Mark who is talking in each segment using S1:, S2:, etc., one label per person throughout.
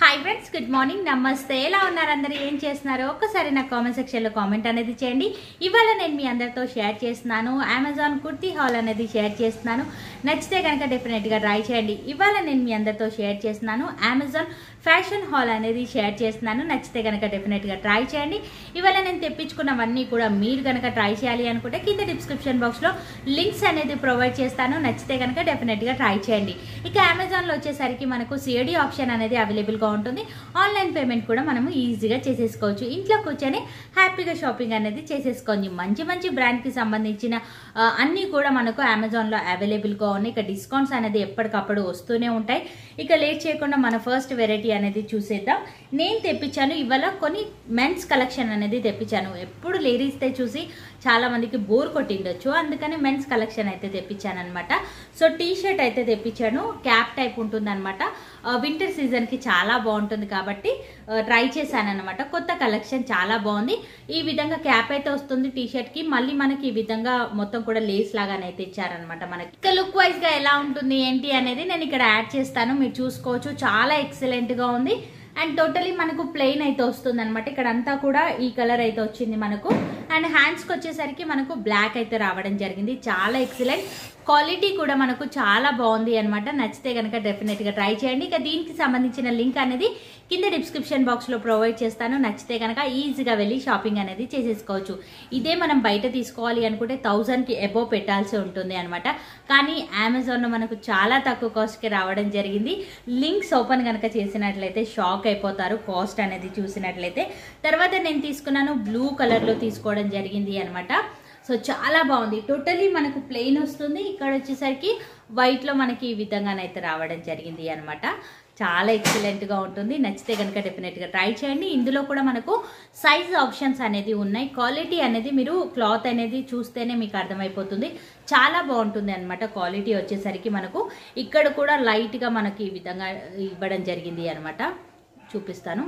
S1: Hi friends, good morning, నమస్తే. ఎలా ఉన్నారు అందరూ? ఏం చేస్తున్నారు? ఒక్కసారి నా కామెంట్ సెక్షన్లో కామెంట్ అనేది చేయండి. ఇవాళ నేను మీ అందరితో షేర్ చేస్తున్నాను అమెజాన్ కుర్తీ హాల్ అనేది షేర్ చేస్తున్నాను. నచ్చితే కనుక డెఫినెట్గా ట్రై చేయండి. ఇవాళ నేను మీ అందరితో షేర్ చేస్తున్నాను అమెజాన్ ఫ్యాషన్ హాల్ అనేది షేర్ చేస్తున్నాను. నచ్చితే కనుక డెఫినెట్గా ట్రై చేయండి. ఇవాళ నేను తెప్పించుకున్నవన్నీ కూడా మీరు కనుక ట్రై చేయాలి అనుకుంటే కింద డిస్క్రిప్షన్ బాక్స్లో లింక్స్ అనేది ప్రొవైడ్ చేస్తాను. నచ్చితే కనుక డెఫినెట్గా ట్రై చేయండి. ఇక అమెజాన్లో వచ్చేసరికి మనకు సిఐడి ఆప్షన్ అనేది అవైలబుల్గా ఉంటుంది. ఆన్లైన్ పేమెంట్ కూడా మనము ఈజీగా చేసేసుకోవచ్చు. ఇంట్లో కూర్చొని హ్యాపీగా షాపింగ్ అనేది చేసేసుకోండి. మంచి మంచి బ్రాండ్కి సంబంధించిన అన్నీ కూడా మనకు అమెజాన్లో అవైలబుల్గా ఉన్నాయి. ఇక డిస్కౌంట్స్ అనేది ఎప్పటికప్పుడు వస్తూనే ఉంటాయి. ఇక లేట్ చేయకుండా మన ఫస్ట్ వెరైటీ అనేది చూసేద్దాం. నేను తెప్పించాను ఇవాళ కొన్ని మెన్స్ కలెక్షన్ అనేది తెప్పించాను. ఎప్పుడు లేడీస్తో చూసి చాలా మందికి బోర్ కొట్టిండొచ్చు, అందుకని మెన్స్ కలెక్షన్ అయితే తెప్పించాను అనమాట. సో టీ షర్ట్ అయితే తెప్పించాను, క్యాప్ టైప్ ఉంటుంది అనమాట. వింటర్ సీజన్కి చాలా బాగుంటుంది కాబట్టి ట్రై చేశాను అనమాట. కొత్త కలెక్షన్ చాలా బాగుంది. ఈ విధంగా క్యాప్ అయితే వస్తుంది టీ షర్ట్కి. మళ్ళీ మనకి ఈ విధంగా మొత్తం కూడా లేస్ లాగానైతే ఇచ్చారనమాట. మనకి ఇక లుక్ వైజ్ గా ఎలా ఉంటుంది ఏంటి అనేది నేను ఇక్కడ యాడ్ చేస్తాను, మీరు చూసుకోవచ్చు. చాలా ఎక్సలెంట్ గా ఉంది. అండ్ టోటలీ మనకు ప్లెయిన్ అయితే వస్తుంది అనమాట. ఇక్కడ అంతా కూడా ఈ కలర్ అయితే వచ్చింది మనకు. అండ్ హ్యాండ్స్కి వచ్చేసరికి మనకు బ్లాక్ అయితే రావడం జరిగింది. చాలా ఎక్సలెంట్, క్వాలిటీ కూడా మనకు చాలా బాగుంది అనమాట. నచ్చితే కనుక డెఫినెట్గా ట్రై చేయండి. ఇక దీనికి సంబంధించిన లింక్ అనేది కింద డిస్క్రిప్షన్ బాక్స్లో ప్రొవైడ్ చేస్తాను. నచ్చితే కనుక ఈజీగా వెళ్ళి షాపింగ్ అనేది చేసేసుకోవచ్చు. ఇదే మనం బయట తీసుకోవాలి అనుకుంటే 1000కి అబోవ్ పెట్టాల్సి ఉంటుంది అనమాట. కానీ అమెజాన్లో మనకు చాలా తక్కువ కాస్ట్కి రావడం జరిగింది. లింక్స్ ఓపెన్ కనుక చేసినట్లయితే షాక్ అయిపోతారు కాస్ట్ అనేది చూసినట్లయితే. తర్వాత నేను తీసుకున్నాను బ్లూ కలర్లో తీసుకోవడం జరిగింది అనమాట. సో చాలా బాగుంది. టోటలీ మనకు ప్లెయిన్ వస్తుంది. ఇక్కడ వచ్చేసరికి వైట్లో మనకి ఈ విధంగానైతే రావడం జరిగింది అనమాట. చాలా ఎక్సలెంట్గా ఉంటుంది. నచ్చితే కనుక డెఫినెట్గా ట్రై చేయండి. ఇందులో కూడా మనకు సైజ్ ఆప్షన్స్ అనేది ఉన్నాయి. క్వాలిటీ అనేది మీరు క్లాత్ అనేది చూస్తేనే మీకు అర్థమైపోతుంది. చాలా బాగుంటుంది అనమాట. క్వాలిటీ వచ్చేసరికి మనకు ఇక్కడ కూడా లైట్గా మనకి ఈ విధంగా ఇవ్వడం జరిగింది అనమాట. చూపిస్తాను.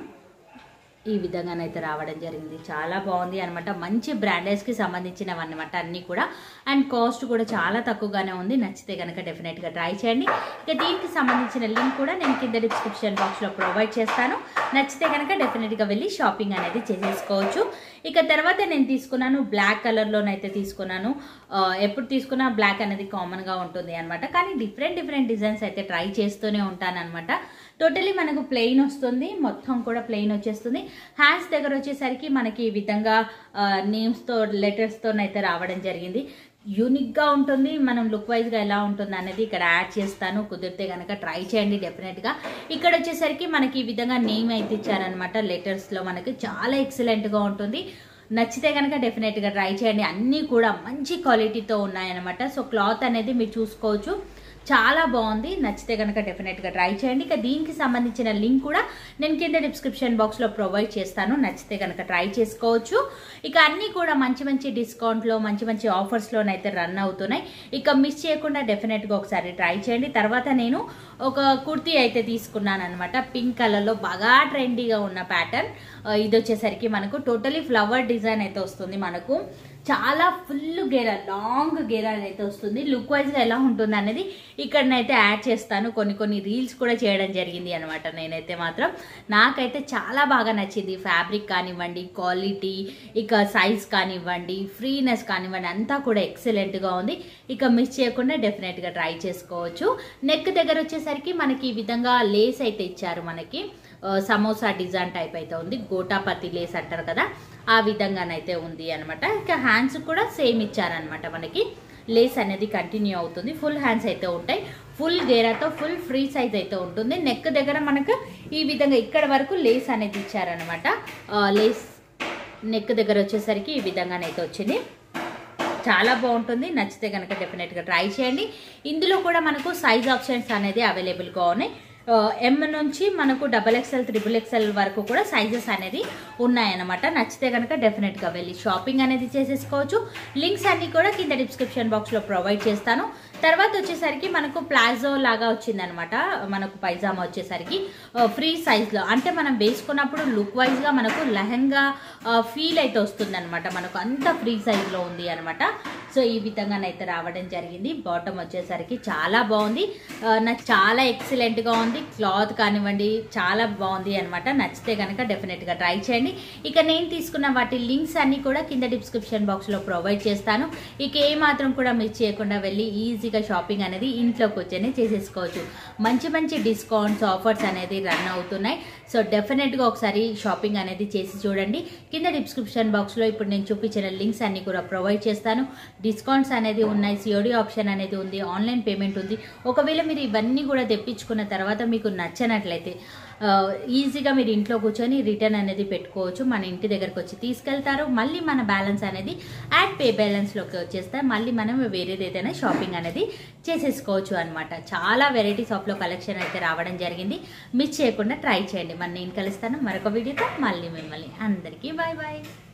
S1: ఈ విధంగానైతే రావడం జరిగింది. చాలా బాగుంది అనమాట. మంచి బ్రాండెడ్స్కి సంబంధించినవి అనమాట అన్నీ కూడా. అండ్ కాస్ట్ కూడా చాలా తక్కువగానే ఉంది. నచ్చితే కనుక డెఫినెట్గా ట్రై చేయండి. ఇక దీనికి సంబంధించిన లింక్ కూడా నేను కింద డిస్క్రిప్షన్ బాక్స్లో ప్రొవైడ్ చేస్తాను. నచ్చితే కనుక డెఫినెట్గా వెళ్ళి షాపింగ్ అనేది చేసేసుకోవచ్చు. ఇక తర్వాత నేను తీసుకున్నాను బ్లాక్ కలర్లోనైతే తీసుకున్నాను. ఎప్పుడు తీసుకున్నా బ్లాక్ అనేది కామన్గా ఉంటుంది అనమాట. కానీ డిఫరెంట్ డిజైన్స్ అయితే ట్రై చేస్తూనే ఉంటాను అనమాట. టోటలీ మనకు ప్లెయిన్ వస్తుంది, మొత్తం కూడా ప్లెయిన్ వచ్చేస్తుంది. హ్యాండ్స్ దగ్గర వచ్చేసరికి మనకి ఈ విధంగా నేమ్స్తో లెటర్స్తో అయితే రావడం జరిగింది. యూనిక్గా ఉంటుంది. మనం లుక్ వైజ్గా ఎలా ఉంటుంది అనేది ఇక్కడ యాడ్ చేస్తాను. కుదిరితే కనుక ట్రై చేయండి డెఫినెట్గా. ఇక్కడ వచ్చేసరికి మనకి ఈ విధంగా నేమ్ అయితే ఇచ్చారనమాట. లెటర్స్లో మనకి చాలా ఎక్సలెంట్గా ఉంటుంది. నచ్చితే కనుక డెఫినెట్గా ట్రై చేయండి. అన్నీ కూడా మంచి క్వాలిటీతో ఉన్నాయన్నమాట. సో క్లాత్ అనేది మీరు చూసుకోవచ్చు, చాలా బాగుంది. నచ్చితే కనుక డెఫినెట్గా ట్రై చేయండి. ఇక దీనికి సంబంధించిన లింక్ కూడా నేను కింద డిస్క్రిప్షన్ బాక్స్లో ప్రొవైడ్ చేస్తాను. నచ్చితే కనుక ట్రై చేసుకోవచ్చు. ఇక అన్నీ కూడా మంచి డిస్కౌంట్లో మంచి ఆఫర్స్లోనైతే రన్ అవుతున్నాయి. ఇక మిస్ చేయకుండా డెఫినెట్గా ఒకసారి ట్రై చేయండి. తర్వాత నేను ఒక కుర్తీ అయితే తీసుకున్నాను అనమాట. పింక్ కలర్లో బాగా ట్రెండీగా ఉన్న ప్యాటర్న్. ఇది వచ్చేసరికి మనకు టోటలీ ఫ్లవర్ డిజైన్ అయితే వస్తుంది. మనకు చాలా ఫుల్ గేరా, లాంగ్ గేరా అయితే వస్తుంది. లుక్ వైజ్గా ఎలా ఉంటుంది అనేది ఇక్కడనైతే యాడ్ చేస్తాను. కొన్ని రీల్స్ కూడా చేయడం జరిగింది అనమాట. నేనైతే మాత్రం నాకైతే చాలా బాగా నచ్చింది. ఫ్యాబ్రిక్ కానివ్వండి, క్వాలిటీ, ఇక సైజ్ కానివ్వండి, ఫ్రీనెస్ కానివ్వండి, అంతా కూడా ఎక్సలెంట్గా ఉంది. ఇక మిస్ చేయకుండా డెఫినెట్గా ట్రై చేసుకోవచ్చు. నెక్ దగ్గర వచ్చేసరికి మనకి ఈ విధంగా లేస్ అయితే ఇచ్చారు. మనకి సమోసా డిజైన్ టైప్ అయితే ఉంది. గోటాపతి లేస్ అంటారు కదా, ఆ విధంగానైతే ఉంది అనమాట. ఇక హ్యాండ్స్ కూడా సేమ్ ఇచ్చారనమాట. మనకి లేస్ అనేది కంటిన్యూ అవుతుంది. ఫుల్ హ్యాండ్స్ అయితే ఉంటాయి. ఫుల్ గేరాతో ఫుల్ ఫ్రీ సైజ్ అయితే ఉంటుంది. నెక్ దగ్గర మనకు ఈ విధంగా ఇక్కడ వరకు లేస్ అనేది ఇచ్చారనమాట. లేస్ నెక్ దగ్గర వచ్చేసరికి ఈ విధంగానైతే వచ్చింది. చాలా బాగుంటుంది. నచ్చితే కనుక డెఫినెట్గా ట్రై చేయండి. ఇందులో కూడా మనకు సైజ్ ఆప్షన్స్ అనేది అవైలబుల్గా ఉన్నాయి. ఎం నుంచి మనకు XXL, XXL వరకు కూడా సైజెస్ అనేది ఉన్నాయన్నమాట. నచ్చితే కనుక డెఫినెట్గా వెళ్ళి షాపింగ్ అనేది చేసేసుకోవచ్చు. లింక్స్ అన్ని కూడా కింద డిస్క్రిప్షన్ బాక్స్లో ప్రొవైడ్ చేస్తాను. తర్వాత వచ్చేసరికి మనకు ప్లాజో లాగా వచ్చిందనమాట. మనకు పైజామా వచ్చేసరికి ఫ్రీ సైజ్లో, అంటే మనం వేసుకున్నప్పుడు లుక్ వైజ్గా మనకు లెహంగా ఫీల్ అయితే వస్తుంది అనమాట. మనకు అంత ఫ్రీ సైజ్లో ఉంది అనమాట. సో ఈ విధంగానైతే రావడం జరిగింది. బాటమ్ వచ్చేసరికి చాలా బాగుంది, నాకు చాలా ఎక్సలెంట్గా ఉంది. క్లాత్ కానివ్వండి చాలా బాగుంది అనమాట. నచ్చితే కనుక డెఫినెట్గా ట్రై చేయండి. ఇక నేను తీసుకున్న వాటి లింక్స్ అన్నీ కూడా కింద డిస్క్రిప్షన్ బాక్స్లో ప్రొవైడ్ చేస్తాను. ఇక ఏ మాత్రం కూడా మిస్ చేయకుండా వెళ్ళి ఈజీగా షాపింగ్ అనేది ఇంట్లో కూర్చొని చేసేసుకోవచ్చు. మంచి మంచి డిస్కౌంట్స్ ఆఫర్స్ అనేది రన్ అవుతున్నాయి. సో డెఫినెట్గా ఒకసారి షాపింగ్ అనేది చేసి చూడండి. కింద డిస్క్రిప్షన్ బాక్స్లో ఇప్పుడు నేను చూపించిన లింక్స్ అన్ని కూడా ప్రొవైడ్ చేస్తాను. డిస్కౌంట్స్ అనేది ఉన్నాయి, సిఓడి ఆప్షన్ అనేది ఉంది, ఆన్లైన్ పేమెంట్ ఉంది. ఒకవేళ మీరు ఇవన్నీ కూడా తెప్పించుకున్న తర్వాత మీకు నచ్చనట్లయితే ఈజీగా మీరు ఇంట్లో కూర్చొని రిటర్న్ అనేది పెట్టుకోవచ్చు. మన ఇంటి దగ్గరకు వచ్చి తీసుకెళ్తారు. మళ్ళీ మన బ్యాలెన్స్ అనేది యాడ్ పే బ్యాలెన్స్లోకి వచ్చేస్తే మళ్ళీ మనం వేరేది ఏదైనా షాపింగ్ అనేది చేసేసుకోవచ్చు అనమాట. చాలా వెరైటీస్ ఆఫ్లో కలెక్షన్ అయితే రావడం జరిగింది. మిస్ చేయకుండా ట్రై చేయండి. నేను కలుస్తాను మరొక వీడియోతో. మళ్ళీ మిమ్మల్ని అందరికీ బాయ్ బాయ్.